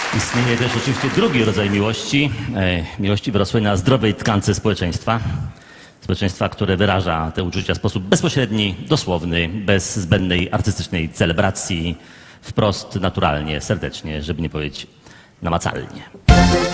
Istnieje też oczywiście drugi rodzaj miłości. Miłości wyrosłej na zdrowej tkance społeczeństwa. Społeczeństwa, które wyraża te uczucia w sposób bezpośredni, dosłowny, bez zbędnej artystycznej celebracji, wprost, naturalnie, serdecznie, żeby nie powiedzieć namacalnie.